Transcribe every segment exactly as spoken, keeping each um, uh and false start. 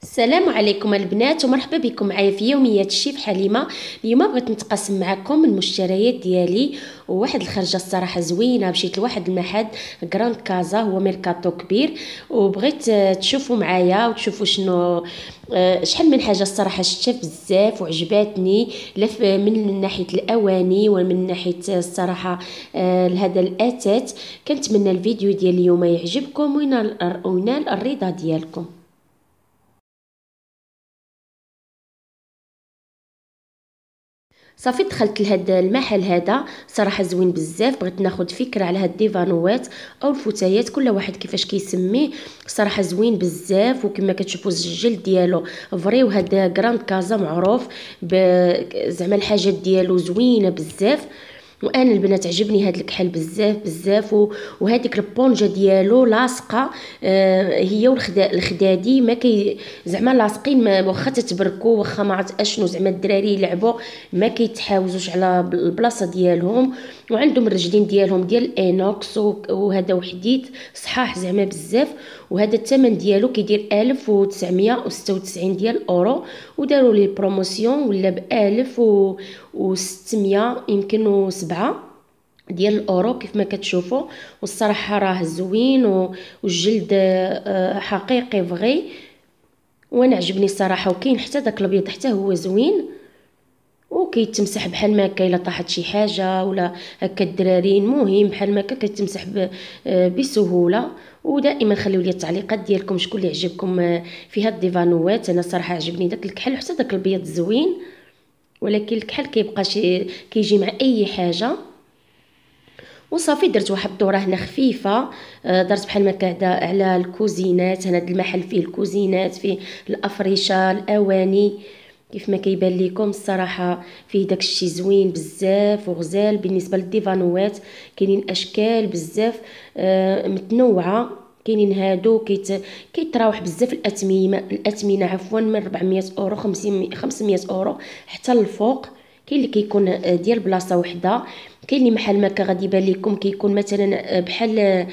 السلام عليكم البنات ومرحبا بكم معايا في يوميات الشيف حليمه. اليوم بغيت نتقاسم معكم المشتريات ديالي وواحد الخرجه الصراحه زوينه. مشيت لواحد المحل غراند كازا، هو ميركاتو كبير، وبغيت تشوفوا معايا وتشوفوا شنو شحال من حاجه الصراحه شفتها بزاف وعجباتني، لا من ناحيه الاواني ومن ناحيه الصراحه لهذا الاتات. كنتمنى الفيديو ديال اليوم يعجبكم وينال وينال الرضا ديالكم. صافي دخلت لهذا المحل هذا، صراحه زوين بزاف. بغيت ناخذ فكره على هاد الديفانوات او الفتيات، كل واحد كيفاش كيسميه. صراحه زوين بزاف، وكما كتشوفوا الجلد ديالو فري، وهذا غراند كازا معروف زعما الحاجات ديالو زوينه بزاف. وانا البنات عجبني هاد الكحل بزاف بزاف، وهذيك البونجه ديالو لاصقه. آه هي والخدا الخدادي ما كي زعما لاصقين، واخا تتبركوا واخا ما عرفت اشنو زعما الدراري يلعبوا ما كيتحاوزوش على البلاصه ديالهم. وعندهم الرجلين ديالهم ديال الانوكس، وهذا وحديت صحاح زعما بزاف. وهذا الثمن ديالو كيدير ألف وتسعمية وستة وتسعين ديال الاورو، وداروا لي بروموسيون ولا ب ألف وستمية يمكن وسبعة ديال الاورو كيف ما كتشوفوا. والصراحه راه زوين والجلد حقيقي فغي، وانا عجبني الصراحه. وكاين حتى داك الابيض حتى هو زوين، وكيتمسح بحال ما هكا الا طاحت شي حاجه ولا هكا الدراري، المهم بحال ما هكا كيتمسح بسهوله. ودائما خليو لي التعليقات ديالكم شكون اللي عجبكم في هاد الديفانوات. انا صراحه عجبني داك الكحل حتى داك الابيض زوين، ولكن الكحل كيبقى شي كيجي مع اي حاجه. وصافي درت واحد الدوره هنا خفيفه، درت بحال ما كدا على الكوزينات. هنا المحل فيه الكوزينات، فيه الافرشه، الاواني، كيف ما كيبان لكم. الصراحه فيه داك الشيء زوين بزاف وغزال. بالنسبه للديفانوات كاينين اشكال بزاف آه متنوعه. كاينين هادو كيت كيتراوح بزاف الاثمنه الاثمنه عفوا من أربعمية اورو خمسمية اورو حتى الفوق. كاين اللي كيكون ديال بلاصه وحده، كاين اللي محل ما غادي يبان لكم كيكون مثلا بحال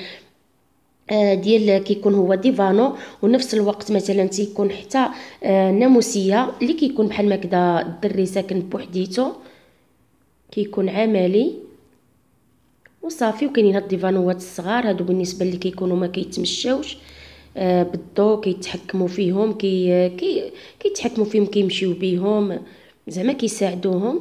ديال كيكون هو ديفانو، ونفس الوقت مثلا تيكون حتى ناموسيه اللي كيكون بحال ما كدا الدري ساكن بوحديتو، كيكون عملي. وصافي وكاينين هاد الديفانوات الصغار هادو بالنسبه اللي كيكونوا ما كيتمشاوش آه بالضو، كيتحكموا فيهم كي كي كيتحكموا فيهم كيمشيو بيهم زعما كيساعدوهم.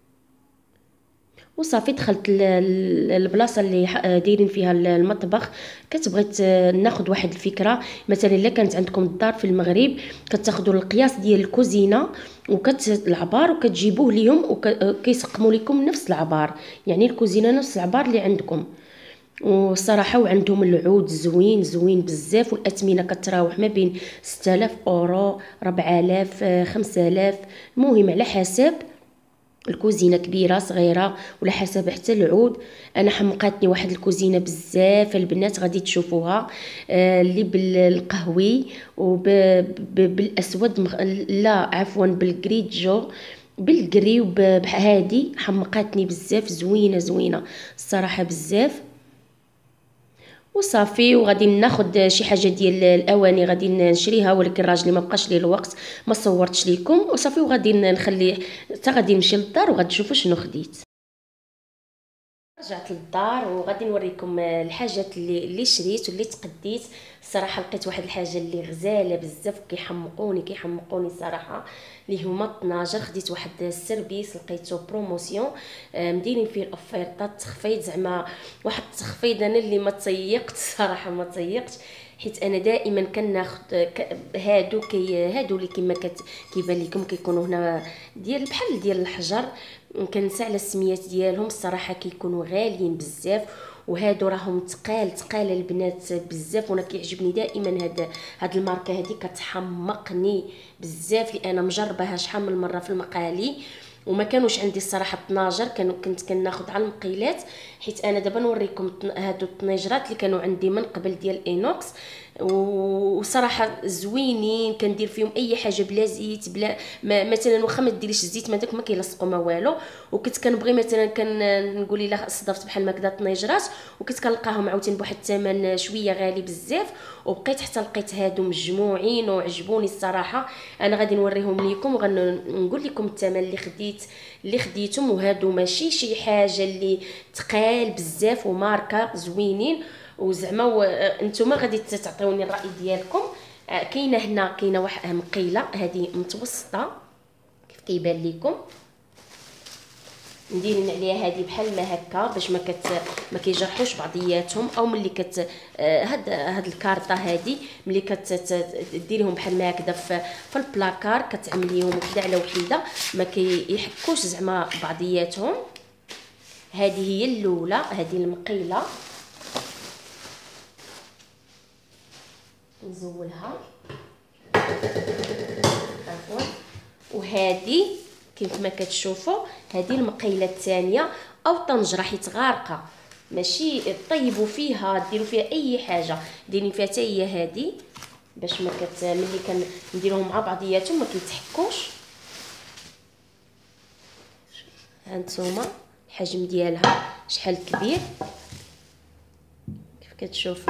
وصافي دخلت البلاصه اللي دايرين فيها المطبخ. كتبغيت ناخذ واحد الفكره، مثلا الا كانت عندكم الدار في المغرب كتاخذوا القياس ديال الكوزينه وكت العبار وكتجيبوه ليهم وكيسقموا لكم نفس العبار، يعني الكوزينه نفس العبار اللي عندكم. والصراحه وعندهم العود زوين زوين بزاف، والاثمنه كتراوح ما بين ستة آلاف اورو، ربعة آلاف، خمسة آلاف، المهم على حسب الكوزينه كبيره صغيره ولا حسب حتى العود. انا حمقاتني واحد الكوزينه بزاف البنات غادي تشوفوها، آه اللي بالقهوي وبالاسود مخ... لا عفوا بالكريجو بالكري وبهادي. حمقاتني بزاف، زوينه زوينه الصراحه بزاف. وصافي وغادي ناخذ شي حاجه ديال الاواني غادي نشريها، ولكن راجلي ما بقاش ليه الوقت ما صورتش لكم. وصافي وغادي نخلي حتى غادي نمشي للدار وغادي تشوفوا شنو خديت. رجعت للدار وغادي نوريكم الحاجات اللي اللي شريت واللي تقديت. الصراحه لقيت واحد الحاجه اللي غزاله بزاف، كيحمقوني كيحمقوني الصراحه، اللي هما الطناجر. خديت واحد السيرفيس لقيته بروموسيون مديرين فيه الاوفيرطات التخفيض، زعما واحد التخفيض انا اللي ما تسيقت صراحه ما تسيقت، حيت انا دائما كناخذ هادو كي هادو اللي كما كيبان لكم كيكونوا هنا ديال بحال ديال الحجر، كنسى على السميات ديالهم الصراحه كيكونوا غاليين بزاف. وهادو راهم تقال تقال البنات بزاف، وانا كيعجبني دائما هاد هاد الماركه هادي كتحمقني بزاف، لان مجرباها شحال من مره في المقالي وما كانوش عندي الصراحه الطناجر، كانوا كنت كناخذ على المقيلات. حيت انا دابا نوريكم هادو الطنيجرات اللي كانوا عندي من قبل ديال اينوكس. وصراحه زوينين، كندير فيهم اي حاجه بلا زيت بلا ما مثلا واخا ما ديريش الزيت ما داك ما كيلصقوا ما والو. وكنت كنبغي مثلا كنقول الا صدفت بحال ما كدا طنيجرات وكنت كنلقاهم عاوتاني بواحد الثمن شويه غالي بزاف، وبقيت حتى لقيت هادو مجموعين وعجبوني الصراحه. انا غادي نوريهم لكم وغنقول لكم الثمن اللي خديت اللي خديتهم. وهادو ماشي شي حاجه اللي تقال بزاف وماركه زوينين، وزعما انتما غادي تعطيوني الراي ديالكم. كاينه هنا كاينه واحد مقيله هذه متوسطه كيف كيبان لكم، نديرين عليها هذه بحال ما هكا باش ما كت ما كيجرحوش بعضياتهم. او ملي كت هاد هاد الكارطه هذه ملي كتديريهم بحال ما هكذا في, في البلاكار كتعمليهم وحده على وحده ما كيحكوش زعما بعضياتهم. هذه هي الاولى، هذه المقيله نزولها عفوا. وهذه كيف ما كتشوفوا هذه المقيله الثانيه او طنجره حيت غارقه، ماشي طيبوا فيها ديروا فيها اي حاجه، ديرين فيها حتى هي هذه باش ما كت ملي كنديروهم مع بعضياتهم ما كيتحكوش. هانتوما الحجم ديالها شحال كبير كيف كتشوفوا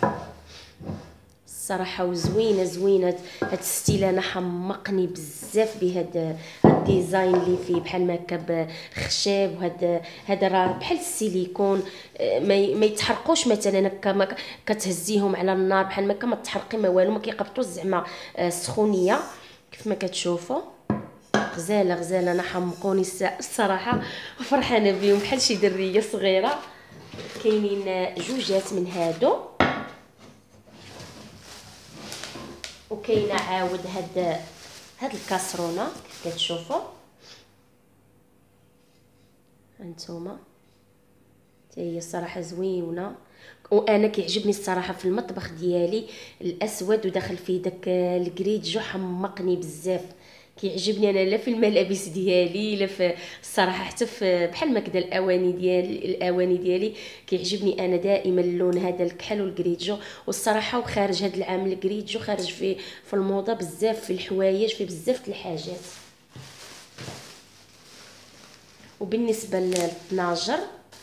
الصراحه. وزوينه زوينه هاد الستيل، انا حمقني بزاف بهذا الديزاين اللي فيه بحال ما هكا بخشب. وهذا هذا راه بحال السيليكون ما ما يتحرقوش مثلا هكا كتهزيهم على النار بحال ما هكا ما تحرقي ما والو، ما كيقبطوش زعما السخونيه كيف ما كتشوفوا. غزاله غزاله انا حمقوني الصراحه وفرحانه بهم بحال شي دريه صغيره. كاينين جوجات من هادو، وكاينه عاود هاد هاد الكاسرونه كيف كتشوفوا هانتوما حتى هي الصراحه زوينه. وانا كيعجبني الصراحه في المطبخ ديالي الاسود وداخل فيه داك الكريجو حمقني بزاف، كيعجبني انا لا في الملابس ديالي لا في الصراحه حتى في بحال ما كدا الاواني ديال الاواني ديالي كيعجبني انا دائما اللون هذا الكحل والكريجو. والصراحه وخارج هذا العام الكريجو خارج في في الموضه بزاف في الحوايج في بزاف الحاجات. وبالنسبه للطناجر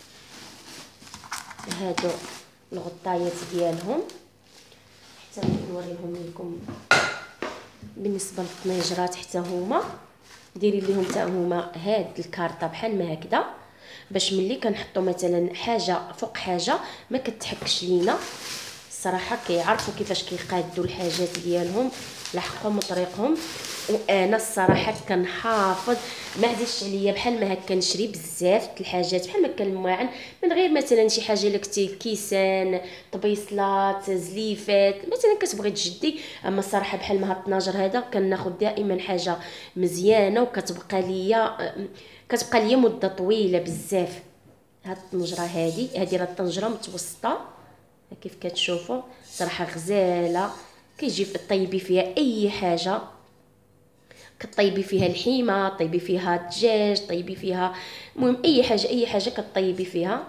هادو الغطايات ديالهم حتى نوريهم لكم. بالنسبه للطنيجرات حتى هما ديري ليهم حتى هما هاد الكارطه بحال ما هكذا باش ملي كنحطوا مثلا حاجه فوق حاجه ما كتحكش لينا. الصراحه كيعرفوا كيفاش كيقادوا الحاجات ديالهم لحقهم وطريقهم. وانا الصراحه كنحافظ ما عزيزش عليا بحال ما هكا نشري بزاف الحاجات بحال ما كان المواعن من غير مثلا شي حاجه الا كنتي كيسان طبيصلات زليفات مثلا كتبغي تجدي. اما الصراحه بحال ما هاد الطناجر هذا كناخذ دائما حاجه مزيانه وكتبقى ليا كتبقى ليا مده طويله بزاف. هاد الطنجره هذه هذه راه الطنجره متوسطه كيف كتشوفوا صراحه غزاله. كيجي طيبي فيها اي حاجه، كطيبي فيها الحيمه طيبي فيها الدجاج طيبي فيها المهم اي حاجه اي حاجه كطيبي فيها.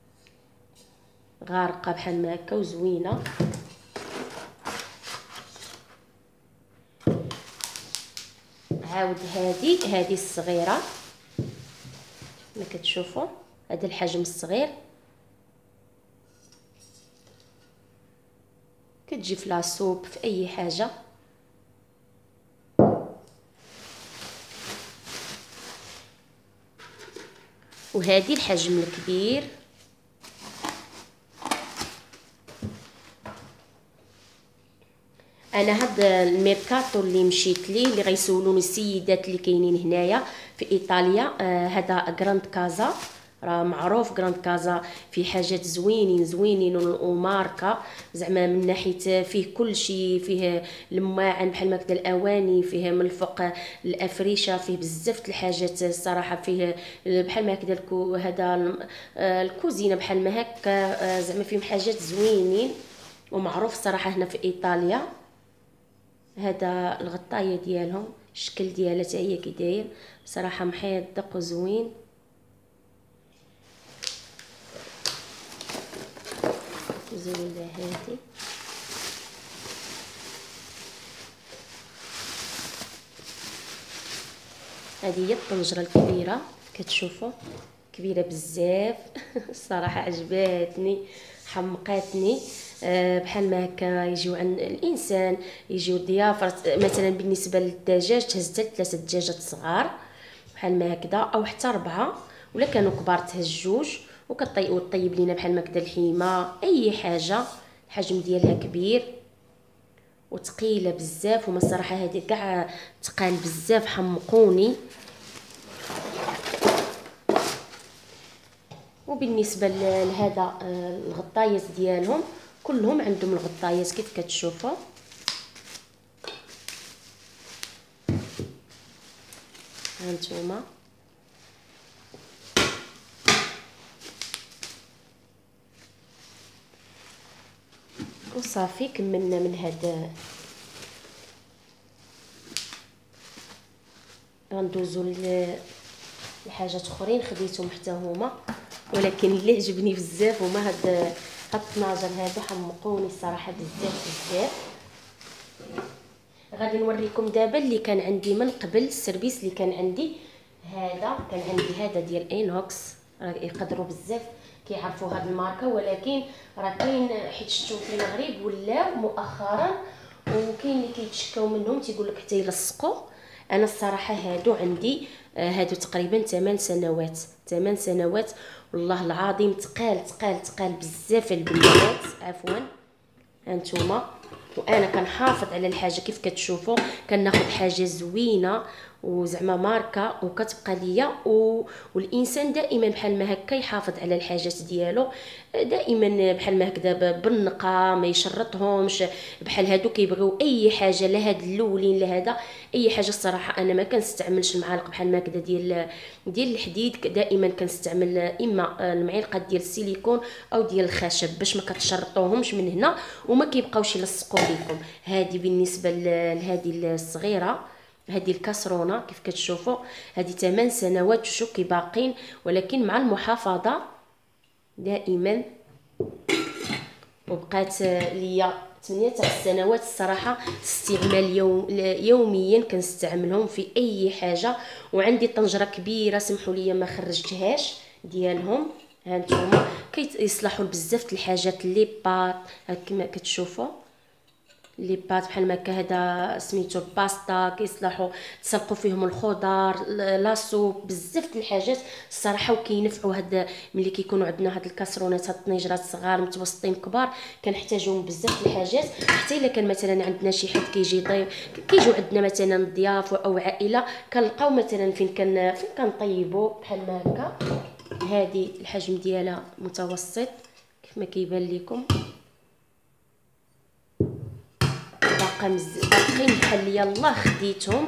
غارقه بحال ما هكا وزوينه. عاود هذه هذه الصغيره ما كتشوفوا هذا الحجم الصغير كتجي في لاصوب في اي حاجه. وهذه الحجم الكبير انا هاد الميركاتو اللي مشيت ليه اللي غيسولوني السيدات اللي كاينين هنايا في ايطاليا آه هذا غراند كازا راه معروف غراند كازا في حاجات زوينين زوينين وماركه زعما من ناحيه فيه كل شيء، فيه المواعن بحال ما كدا الاواني فيه من الفوق الافريشه فيه بزاف الحاجات الصراحه فيه بحال ما كدا الكو هذا الكوزينه بحال ما هكا زعما فيهم حاجات زوينين ومعروف الصراحه هنا في ايطاليا. هذا الغطايه ديالهم الشكل ديالها حتى هي كي داير صراحه محيط دق وزوين. زوينه هذه هذه هي الطنجره الكبيره كتشوفوا، كبيره بزاف. الصراحه عجباتني، حمقاتني. أه بحال ما هكا يجيو عند الانسان، يجيو ضيافه مثلا. بالنسبه للدجاج تهز حتى ثلاثه دجاجات صغار بحال ما هكذا، او حتى اربعه، ولا كانوا كبار تهز جوج. وكطيب وطيب لينا بحال ما هكذا الحيمه، اي حاجه الحجم ديالها كبير وثقيله بزاف. وما الصراحه هذه كاع تقال بزاف، حمقوني. وبالنسبه لهذا الغطايات ديالهم كلهم عندهم الغطايات كيف كتشوفوا. هانتوما وصافي كملنا من هذا. غندوزو لحاجات اخرين خديتهم حتى هما، ولكن اللي عجبني بزاف هما هاد هاد الطناجر هادو، حمقوني الصراحه بزاف بزاف. غادي نوريكم دابا اللي كان عندي من قبل، السيرفيس اللي كان عندي. هذا كان عندي هذا ديال اينوكس، راه يقدروا بزاف كيعرفوا هاد الماركه، ولكن راه كاين حيت شفتو في المغرب ولاو مؤخرا، وكاين اللي كيتشكاو منهم تيقول لك حتى يلصقوا. انا الصراحه هادو عندي هادو تقريبا ثمان سنوات، ثمان سنوات والله العظيم. تقال تقال تقال بزاف البنات، عفوا هانتوما. وانا كنحافظ على الحاجه كيف كتشوفوا، كناخذ حاجه زوينه وزعما ماركه وكتبقى ليا. و... والانسان دائما بحال ما هكا يحافظ على الحاجات ديالو، دائما بحال ما هكذا بالنقه، ما يشرطهمش. بحال هادو كيبغيو اي حاجه، لا هاد الاولين لا هذا اي حاجه. الصراحه انا ما كنستعملش المعالق بحال ما هكذا ديال ديال الحديد، دائما كنستعمل اما المعلقه ديال السيليكون او ديال الخشب باش ما كتشرطوهمش من هنا وما كيبقاوش يلصقوا لكم. هذه بالنسبه لهذه الصغيره، هذه الكاسرونه كيف كتشوفوا، هذه ثمان سنوات وشوكي باقين، ولكن مع المحافظه دائما. وبقات ليا ثمانية سنوات الصراحه استعمال يوم يوميا كنستعملهم في اي حاجه. وعندي طنجره كبيره سمحوا لي ما خرجتهاش ديالهم، هانتوما كيصلحوا بزاف الحاجات لي بات كما كتشوفوا. لي بات بحال ما هكا، هذا سميتو الباستا، كيصلحوا تسلقوا فيهم الخضر، لاصوب، بزاف د الحاجات الصراحه. وكينفعوا هاد ملي كيكونوا عندنا هاد الكاسرونات، هاد الطنيجرات صغار متوسطين كبار، كنحتاجوهم بزاف د الحاجات. حتى الا كان مثلا عندنا شي حد كيجي ضيف، كيجيو عندنا مثلا ضياف او عائله، كنلقاو مثلا فين كان فين كنطيبوا بحال ما هكا. هذه الحجم ديالها متوسط كيف ما كيبان لكم، باقيين بحال يلا خديتهم.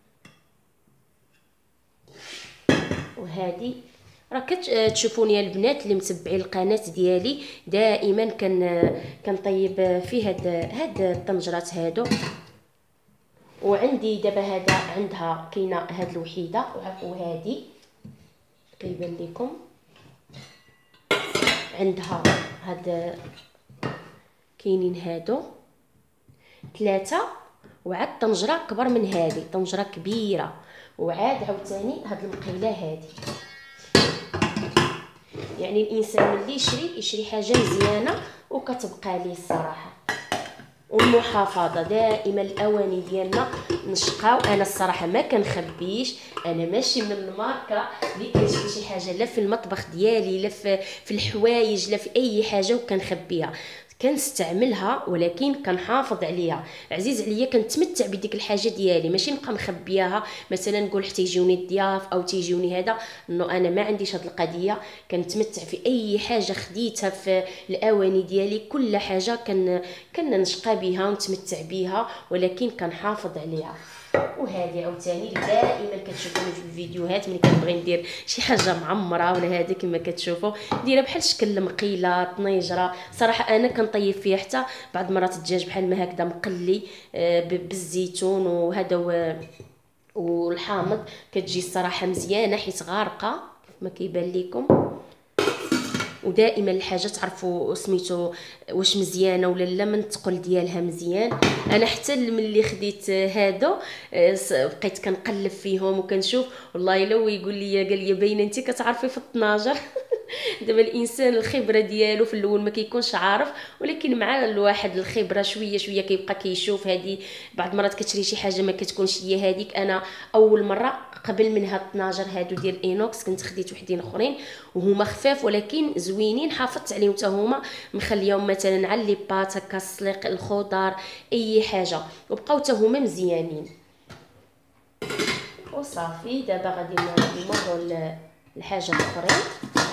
وهذه راه كتشوفوني البنات اللي متبعين القناه ديالي، دائما كن كنطيب في هاد هاد الطنجرات هادو. وعندي دابا هذا عندها كاينه هاد الوحيده، وهذه كيبان لكم عندها هاد، كاينين هادو ثلاثه. وعاد طنجره كبر من هذه، طنجره كبيره. وعاد عاوتاني هاد المقيله هذه. يعني الانسان ملي يشري يشري حاجه مزيانه وكتبقى ليه الصراحه. والمحافظه دائما الاواني ديالنا نشقاو. انا الصراحه ما كنخبيش، انا ماشي من الماركه اللي كنشري شي حاجه لا في المطبخ ديالي لا في الحوايج لا في اي حاجه وكنخبيها. كنستعملها ولكن كنحافظ عليها، عزيز عليا كنتمتع بديك الحاجه ديالي، ماشي نبقى مخبياها مثلا نقول حتى يجيوني الضياف او تيجيوني هذا. انه انا ما عنديش هاد القضيه، كنتمتع في اي حاجه خديتها في الاواني ديالي. كل حاجه كن كنشقى بها ونتمتع بها، ولكن كنحافظ عليها. وهذه عاوتاني دائما كتشوفوني في الفيديوهات ملي كنبغي ندير شي حاجه معمره ولا هذا كما كتشوفوا دايره بحال شكل المقيله طنيجره. صراحه انا كنطيب فيها حتى بعض مرات الدجاج بحال ما هكذا مقلي بالزيتون وهذا والحامض، كتجي الصراحه مزيانه حيت غارقه كما كيبان لكم. ودائما الحاجه تعرفوا سميتو واش مزيانه ولا لا من الثقل ديالها مزيان. انا حتى ملي خديت هادو بقيت كنقلب فيهم وكنشوف، والله الا هو يقول لي قال لي باينه انت كتعرفي في الطناجر. دابا الانسان الخبره ديالو في الاول ما كيكونش عارف، ولكن مع الواحد الخبره شويه شويه كيبقى كيشوف. هذه بعض المرات كتشري شي حاجه ما كتكونش هي هذيك. انا اول مره قبل من هاد الطناجر هادو ديال اينوكس كنت خديت وحدين اخرين وهما خفاف ولكن زوينين، حافظت عليهم حتى هما، مخليهم مثلا على لي بات هكا السليق الخضر اي حاجه، وبقاو حتى هما مزيانين. وصافي دابا غادي نمروا الحاجه الاخرين.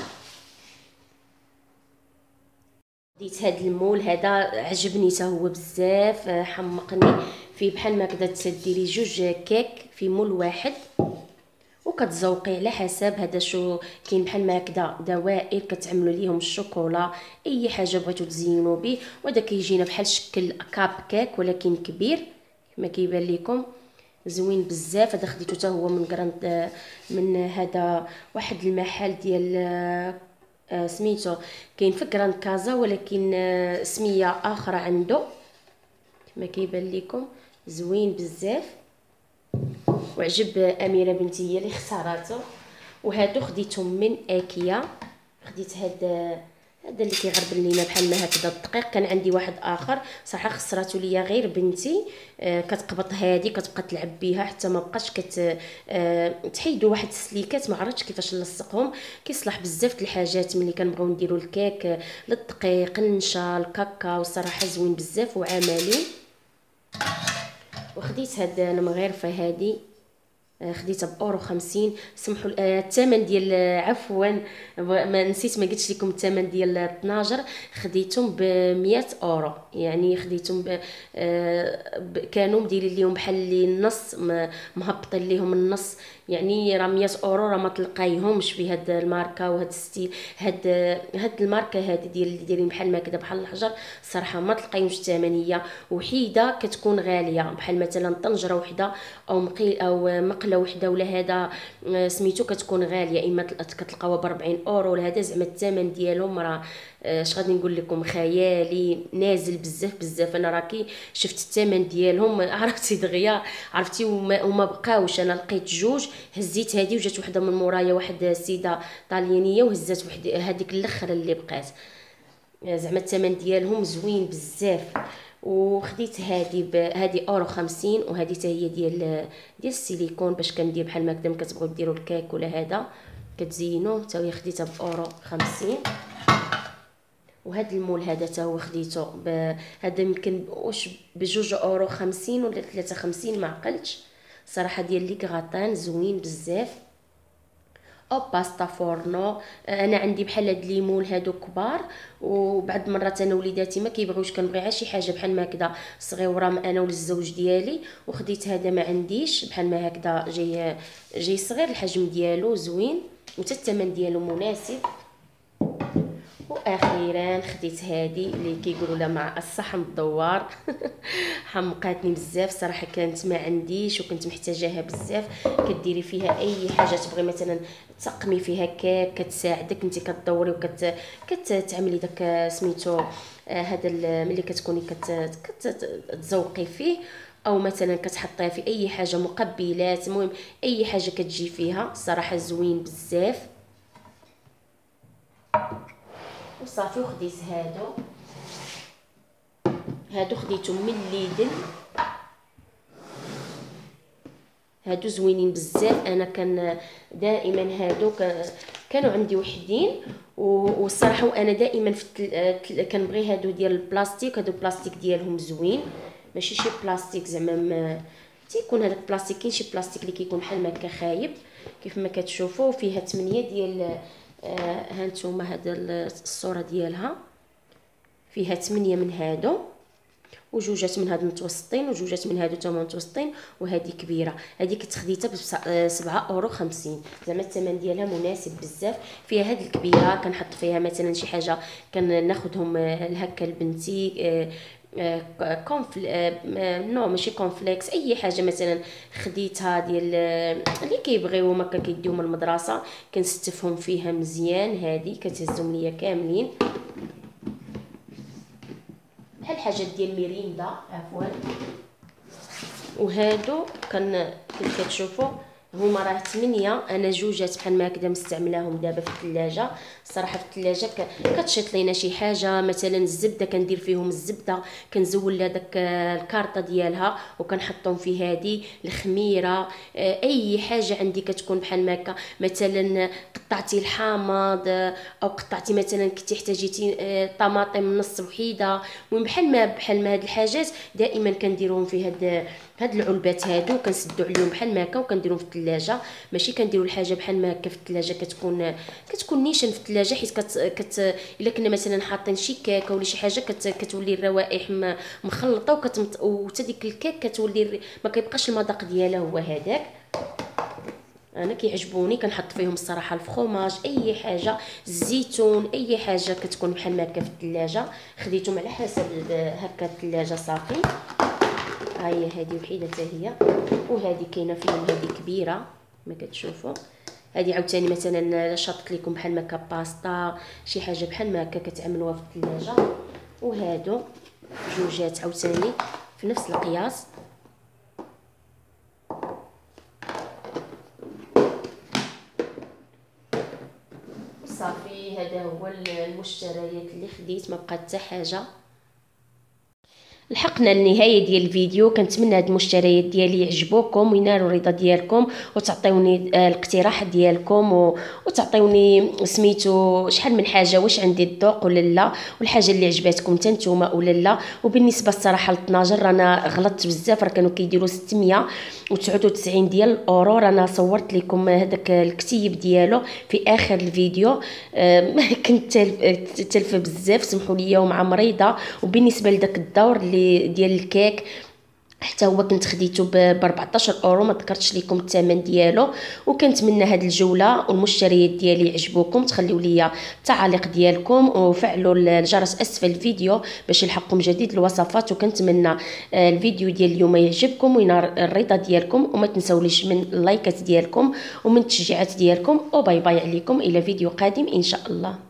ديت هاد المول هذا عجبني حتى هو بزاف، حمقني فيه بحال ما كدا تديري جوج كيك في مول واحد وكتزوقي على حسب هذا شو كاين، بحال ما هكذا دوائر كتعملوا ليهم الشوكولا اي حاجه بغيتو تزينوا به. وهذا كيجينا بحال شكل كاب كيك ولكن كبير كما كيبان لكم، زوين بزاف. هذا خديته حتى هو من كراند، من هذا واحد المحل ديال آه سميتو كاين في كراند كازا ولكن آه سميه اخرى عنده كما كيبان لكم، زوين بزاف وعجب اميره بنتي هي اللي اختارته. وهادو خديتهم من ايكيا، خديت هاد هذا اللي كيغربل لينا بحال ما هكذا الدقيق. كان عندي واحد اخر صراحه خسراتو ليا غير بنتي، آه كتقبط هادي كتبقى تلعب بها حتى ما بقاش كت آه تحيدوا واحد السليكات ما عرفتش كيفاش نلصقهم. كيصلح بزاف د الحاجات ملي كنبغيو نديروا الكيك، آه للدقيق النشا الكاكاو، صراحه زوين بزاف وعملي. وخديت هاد المغرفه هادي خديتها باورو خمسين. سمحوا الثمن ديال عفوا ما نسيت ما قلتش لكم الثمن ديال الطناجر، خديتهم ب مية اورو، يعني خديتهم ب... ب... كانوا مديرين ليهم بحال لي النص مهبطين ليهم النص، يعني راه مية اورو راه ما تلقايهمش بهاد الماركه وهاد الستيل. هاد هاد الماركه هادي ديال دايرين بحال ما كذا بحال الحجر، الصراحه ما تلقايهمش الثمنيه وحيده كتكون غاليه، بحال مثلا طنجره وحده او مقيل او مقله وحده ولا هذا سميتو كتكون غاليه، اما كتلقاوها ب أربعين اورو ولا هذا. زعما الثمن ديالهم راه اش غادي نقول لكم خيالي نازل بزاف بزاف. انا راكي شفت الثمن ديالهم عرفتي دغيا عرفتي وما, وما بقاوش. انا لقيت جوج، هزيت هذه وجات وحده من مورايا واحد السيده طاليانيه وهزات واحد هذيك الاخر اللي بقات. زعما الثمن ديالهم زوين بزاف. وخديت هذه هذه اورو خمسين، وهذه حتى هي ديال ديال السيليكون باش كندير بحال ما كدا كتبغيو ديروا الكيك ولا هذا كتزينوه، حتى هي خديتها باورو خمسين. وهذا المول هذا حتى هو خديته هذا يمكن واش بجوج اورو خمسين ولا ثلاثة خمسين ما عقلتش صراحه، ديال لي كغاتان زوين بزاف. او باستا فورنو، انا عندي بحال هاد لي مول هادو كبار، وبعد مرات انا وليداتي ما كيبغيوش، كنبغي غير شي حاجه بحال ما هكذا صغيره انا وللزوج ديالي. وخديت هذا ما عنديش بحال ما هكذا جاي جاي صغير الحجم ديالو زوين وحتى الثمن ديالو مناسب. واخيرا خديت هذه اللي كيقولوا لها مع الصحن الدوار. حمقاتني بزاف صراحه، كانت ما عنديش وكنت محتاجاها بزاف. كديري فيها اي حاجه تبغي، مثلا تسقمي فيها كيك كتساعدك انت كتدوري وكت كتعملي داك سميتو هذا ملي كتكوني كت كتزوقي فيه، او مثلا كتحطيها في اي حاجه مقبلات، المهم اي حاجه كتجي فيها. صراحه زوين بزاف. وصافي وخديت هادو هادو خديتهم من ليدل، هادو زوينين بزاف. انا كان دائما هادو كانوا عندي وحدين، والصراحه وانا دائما في كنبغي هادو ديال البلاستيك. هادو البلاستيك ديالهم زوين، ماشي شي بلاستيك زعما تيكون هذاك البلاستيك، كاين شي بلاستيك اللي كيكون بحال هكا خايب كيف ما كتشوفوا. فيها ثمانية ديال آه هانتوما هذا الصوره ديالها فيها ثمانية من هادو، وجوجات من هاد متوسطين وجوجات من هادو تما متوسطين، وهذه كبيره. هذه كنت خديتها ب سبعة اورو خمسين، زعما الثمن ديالها مناسب بزاف. فيها هاد الكبيره كنحط فيها مثلا شي حاجه كناخذهم لهكا لبنتي كونفل نو ماشي كونفليكس، اي حاجه مثلا خديتها ديال اللي كيبغيو هما كيديوهم المدرسه كنستفهم فيها مزيان. هذه كتهزهم ليا كاملين بحال حاجات ديال ميريندا عفوا. وهادو كان كيف كتشوفوا هما راه ثمانية، انا جوجات بحال ما هكذا مستعملاهم دابا في الثلاجه. الصراحه في الثلاجه كتشيط لينا شي حاجه مثلا الزبده كندير فيهم الزبده كنزول لها داك الكارطه ديالها وكنحطهم في هذه الخميره. اي حاجه عندي كتكون بحال ما هكا مثلا قطعتي الحامض او قطعتي مثلا كنتي احتاجيتي طماطم نص وحيده، المهم بحال ما بحال ما هاد الحاجات دائما كنديرهم في هاد هاد العلبات هادو كنسدو عليهم بحال ما هكا وكنديرهم في الثلاجه. ماشي كنديروا الحاجه بحال ما هكا في الثلاجه كتكون كتكون نيشان في الثلاجه، حيت كت, كت الا كنا مثلا حاطين شي كيكه ولا شي حاجه كت كتولي الروائح مخلطه وكتمط وحتى ديك الكيك كتولي ما كيبقاش المذاق ديالها هو هذاك. انا كيعجبوني كنحط فيهم الصراحه الفخوماج اي حاجه الزيتون اي حاجه كتكون بحال ما هكا في الثلاجه خديتهم على حسب هكا الثلاجه صافي. ها هي هذه وحيده حتى هي، وهذه كاينه فيهم هذه كبيره ما كتشوفوا. هذه عاوتاني مثلا شاطت لكم بحال ما هكا باستا شي حاجه بحال ما هكا كتعملوها في الثلاجه. وهادو جوجات عاوتاني في نفس القياس. صافي هذا هو المشتريات اللي خديت، ما بقات حتى حاجه. لحقنا للنهايه ديال الفيديو، كنتمنى هاد المشتريات ديالي يعجبوكم وينالوا الرضا ديالكم وتعطيوني الاقتراح ديالكم وتعطيوني سميتو شحال من حاجه واش عندي الذوق ولا لا، والحاجه اللي عجباتكم حتى نتوما ولا لا. وبالنسبه الصراحه للطناجر رانا غلطت بزاف، راه كانوا كيديروا ستمية وتسعة وتسعين ديال الاورو. رانا صورت لكم هذاك الكتيب ديالو في اخر الفيديو. كنت تلفه بزاف سمحوا لي ومع مريضه. وبالنسبه لذاك الدور اللي ديال الكيك حتى هو كنت خديته ب أربعطاش اورو، ما ذكرتش لكم الثمن ديالو. وكنتمنى هذه الجوله والمشتريات ديالي يعجبوكم، تخليوا لي التعاليق ديالكم وفعلوا الجرس اسفل الفيديو باش يلحقكم جديد الوصفات. وكنتمنى الفيديو ديال اليوم يعجبكم وينال الرضا ديالكم، وما تنساوليش من اللايكات ديالكم ومن التشجيعات ديالكم. وباي باي عليكم الى فيديو قادم ان شاء الله.